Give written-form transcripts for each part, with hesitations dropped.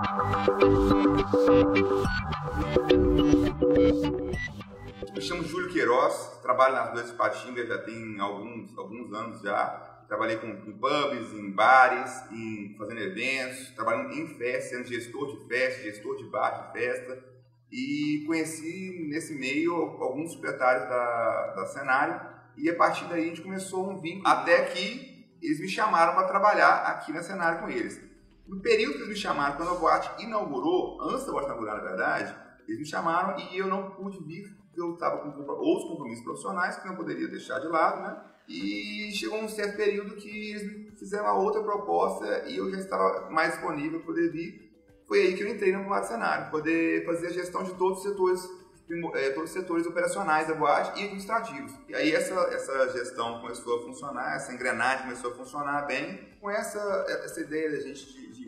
Me chamo Júlio Queiroz, trabalho nas Noites de Ipatinga já tem alguns anos já. Trabalhei com pubs, em bares, fazendo eventos, trabalhando em festas, sendo gestor de festa, gestor de bar de festa. E conheci nesse meio alguns proprietários da Cenário e a partir daí a gente começou um vínculo até que eles me chamaram para trabalhar aqui na Cenário com eles. No período que eles me chamaram, quando a boate inaugurou, antes da boate inaugurar na verdade, eles me chamaram e eu não pude vir porque eu estava com outros compromissos profissionais que não poderia deixar de lado, né? E chegou um certo período que eles me fizeram uma outra proposta e eu já estava mais disponível para poder vir. Foi aí que eu entrei no boate Cenário, poder fazer a gestão de todos os setores operacionais da boate e administrativos. E aí essa gestão começou a funcionar, essa engrenagem começou a funcionar bem. Com essa ideia da gente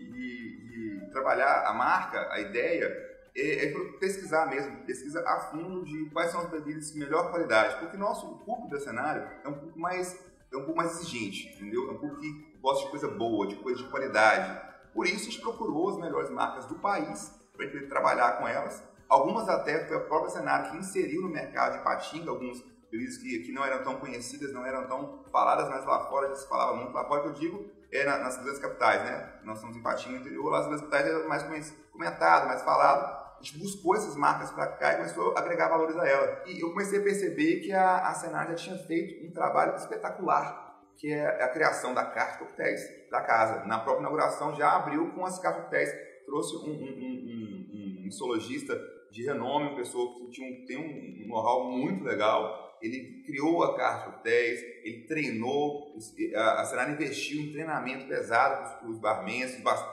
de trabalhar a marca, a ideia, pesquisar mesmo, pesquisa a fundo de quais são as bebidas de melhor qualidade, porque o público da Cenário é um pouco mais exigente, entendeu? É um público que gosta de coisa boa, de coisa de qualidade. Por isso a gente procurou as melhores marcas do país para poder trabalhar com elas. Algumas até foi a própria Cenário que inseriu no mercado de Ipatinga, algumas bebidas que não eram tão conhecidas, não eram tão faladas, mas lá fora já se falava muito. Lá fora que eu digo nas grandes capitais, né? Nós estamos em Ipatinga, no interior, lá nas grandes capitais era mais comentado, mais falado. A gente buscou essas marcas para cá e começou a agregar valores a ela. E eu comecei a perceber que a Cenário já tinha feito um trabalho espetacular, que é a criação da carta de coquetéis da casa. Na própria inauguração já abriu com as cartas de coquetéis, trouxe um mixologista de renome, uma pessoa que tem um know-how muito legal. Ele criou a carta de coquetéis, ele treinou, a Cenário investiu em treinamento pesado para os barmans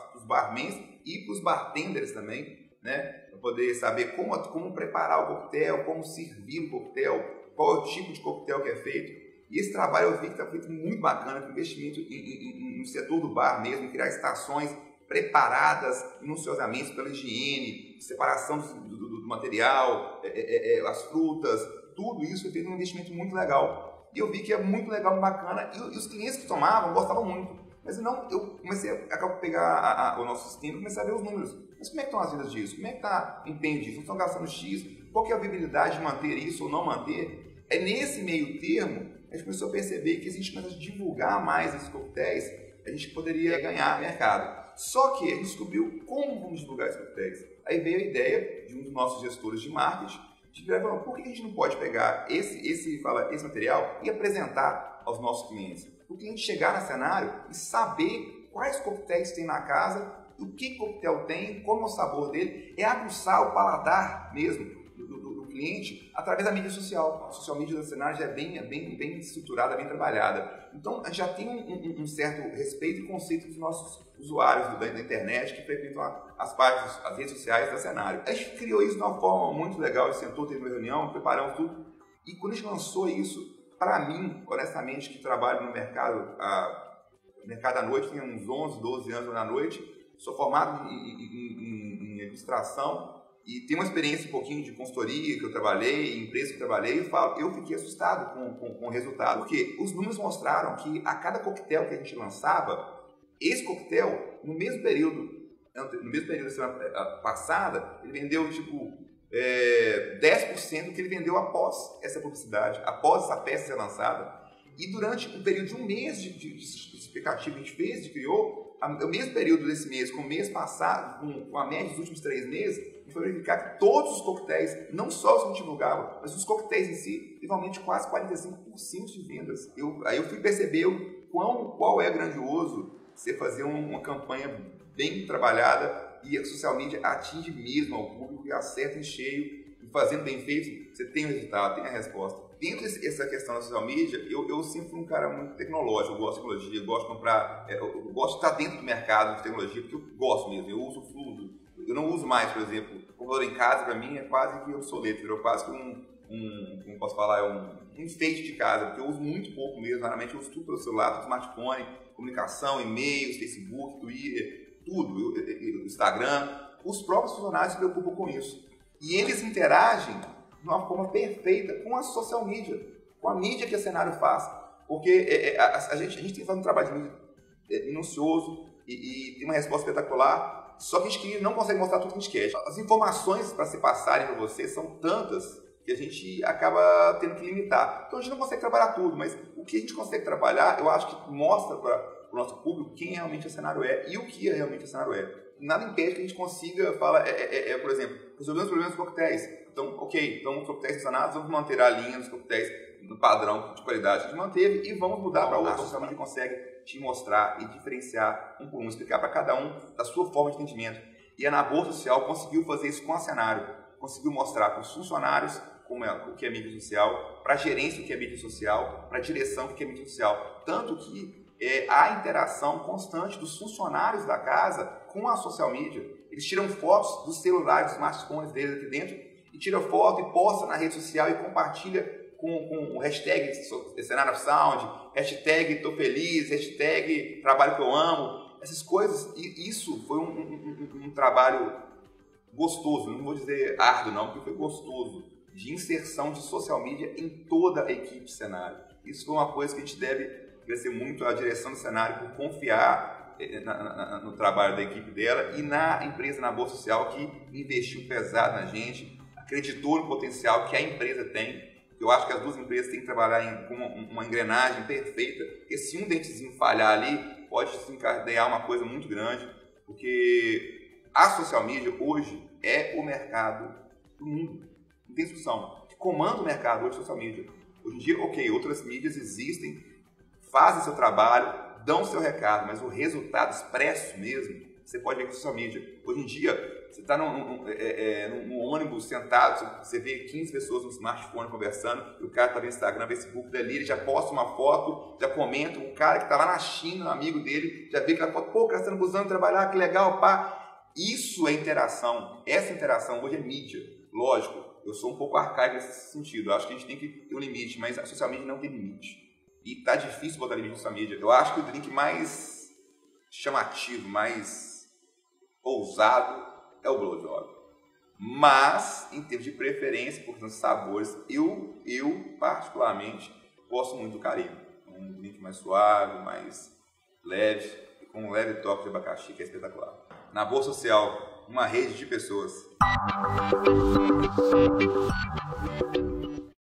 e para os bartenders também, né? Para poder saber como preparar o coquetel, como servir o coquetel, qual é o tipo de coquetel que é feito. E esse trabalho eu vi que está feito muito bacana, com investimento no setor do bar mesmo, em criar estações preparadas minuciosamente pela higiene, separação do material, as frutas, tudo isso foi feito um investimento muito legal. E eu vi que é muito legal, bacana, e os clientes que tomavam gostavam muito. Mas eu comecei a pegar o nosso sistema e comecei a ver os números. Mas como é que estão as vendas disso? Como é que está o empenho disso? Não estão gastando X? Qual que é a viabilidade de manter isso ou não manter? É nesse meio termo a gente começou a perceber que se a gente começar a divulgar mais esses coquetéis, a gente poderia ganhar mercado. Só que a gente descobriu como vamos divulgar esses coquetéis. Aí veio a ideia de um dos nossos gestores de marketing de virar e falar, por que a gente não pode pegar esse material e apresentar aos nossos clientes? O cliente chegar no Cenário e saber quais coquetéis tem na casa, o que coquetel tem, como é o sabor dele, é aguçar o paladar mesmo do cliente através da mídia social. A social media da Cenário já é bem estruturada, bem trabalhada. Então, a gente já tem um certo respeito e conceito dos nossos usuários da internet que frequentam as redes sociais da Cenário. A gente criou isso de uma forma muito legal, a gente sentou, teve uma reunião, preparamos tudo, e quando a gente lançou isso, para mim, honestamente, que trabalho no mercado à noite, tenho uns 11, 12 anos na noite, sou formado em administração e tenho uma experiência um pouquinho de consultoria que eu trabalhei, em empresa que eu trabalhei, e eu fiquei assustado com o resultado, porque os números mostraram que a cada coquetel que a gente lançava, esse coquetel, no mesmo período da semana passada, ele vendeu 10% do que ele vendeu após essa publicidade, após essa peça ser lançada. E durante um período de um mês de expectativa que a gente criou, o mesmo período desse mês com o mês passado, com a média dos últimos 3 meses, a gente foi verificar que todos os coquetéis, não só os que a gente divulgava, mas os coquetéis em si, teve aumento de quase 45% de vendas. Aí eu fui perceber qual é grandioso você fazer uma campanha bem trabalhada e a social media atinge mesmo ao público e acerta em cheio, e fazendo bem feito, você tem o resultado, tem a resposta. Dentro dessa questão da social media, eu sempre fui um cara muito tecnológico, eu gosto de tecnologia, eu gosto de comprar, eu gosto de estar dentro do mercado de tecnologia, porque eu gosto mesmo, eu uso tudo. Eu não uso mais, por exemplo, o computador em casa, para mim, é quase que obsoleto, virou quase que como posso falar, um enfeite de casa, porque eu uso muito pouco mesmo, raramente eu uso tudo pelo celular, tudo smartphone, comunicação, e-mails, Facebook, Twitter, tudo, Instagram. Os próprios funcionários se preocupam com isso. E eles interagem de uma forma perfeita com a social media, com a mídia que a Cenário faz. Porque a gente tem que fazer um trabalho de mídia minucioso e tem uma resposta espetacular. Só que a gente não consegue mostrar tudo que a gente quer. As informações para se passarem para você são tantas que a gente acaba tendo que limitar. Então a gente não consegue trabalhar tudo, mas o que a gente consegue trabalhar, eu acho que mostra para o nosso público quem realmente o cenário é e o que realmente o cenário é. Nada impede que a gente consiga falar, por exemplo, resolver os problemas dos coquetéis. Então, ok, então os coquetéis funcionados, vamos manter a linha dos coquetéis no padrão de qualidade que a gente manteve e vamos mudar para outros. Então, a gente consegue te mostrar e diferenciar um por um, explicar para cada um da sua forma de entendimento. E a Nabor Social conseguiu fazer isso com a Cenário, conseguiu mostrar para os funcionários o que é mídia social, para a gerência o que é mídia social, para a direção o que é mídia social. Tanto que há interação constante dos funcionários da casa com a social media. Eles tiram fotos dos celulares, dos smartphones deles aqui dentro, e tiram foto e posta na rede social e compartilha com o hashtag Cenário Sound, hashtag tô feliz, hashtag trabalho que eu amo, essas coisas. E isso foi um trabalho gostoso, não vou dizer árduo não, porque foi gostoso, de inserção de social media em toda a equipe Cenário. Isso foi uma coisa que a gente deve agradecer muito à direção do Cenário por confiar no trabalho da equipe dela e na empresa Nabor Social, que investiu pesado na gente, acreditou no potencial que a empresa tem. Eu acho que as duas empresas têm que trabalhar com uma engrenagem perfeita, porque se um dentezinho falhar ali, pode desencadear uma coisa muito grande, porque a social media hoje é o mercado do mundo. Não tem discussão. Que comanda o mercado hoje é social media. Hoje em dia, ok, outras mídias existem, fazem seu trabalho, dão seu recado, mas o resultado expresso mesmo, você pode ver com a social media. Hoje em dia, você está num ônibus sentado, você vê 15 pessoas no smartphone conversando, e o cara está no Instagram, Facebook dali, ele já posta uma foto, já comenta, o cara que está lá na China, um amigo dele, já vê aquela foto, pô, o cara está no busão trabalhar, que legal, pá. Isso é interação. Essa interação hoje é mídia. Lógico, eu sou um pouco arcaico nesse sentido. Eu acho que a gente tem que ter um limite, mas a social media não tem limite. E tá difícil botar limite na social media. Eu acho que o drink mais chamativo, mais ousado é o Blowjob. Mas, em termos de preferência, por tantos sabores, eu particularmente gosto muito do Caribe. Um drink mais suave, mais leve, com um leve toque de abacaxi, que é espetacular. Nabor Social, uma rede de pessoas.